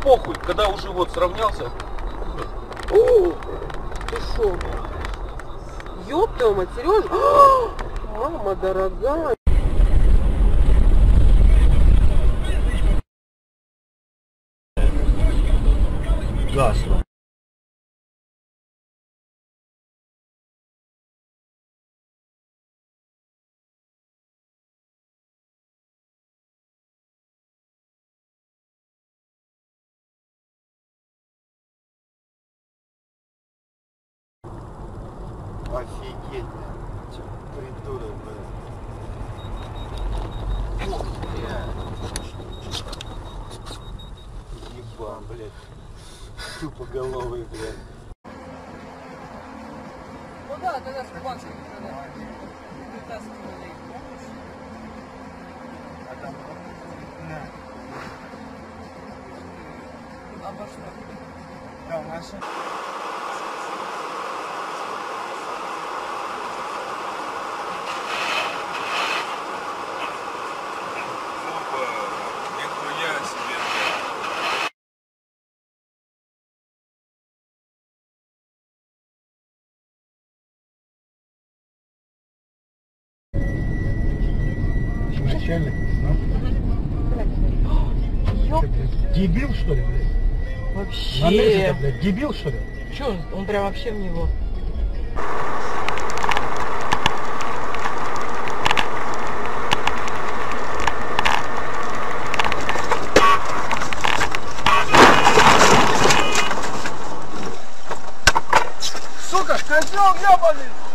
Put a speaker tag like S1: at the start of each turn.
S1: похуй, когда уже вот сравнялся.
S2: О, ты шо? Ёб твою мать, Сережа? Мама дорогая.
S3: Гасло.
S4: Офигеть, придурок, блядь. Ебан, блядь. Тупоголовый, блядь.
S2: Ну да, тогда в банке вытаскивали.
S4: А там...
S2: Обошло.
S4: Да, наша...
S3: Начальник,
S2: Ёп.
S3: дебил, что ли, блядь?
S2: Вообще.
S3: Блядь, дебил, что ли?
S2: Чё, он прям вообще в него.
S4: Сука, козёл ёбаный!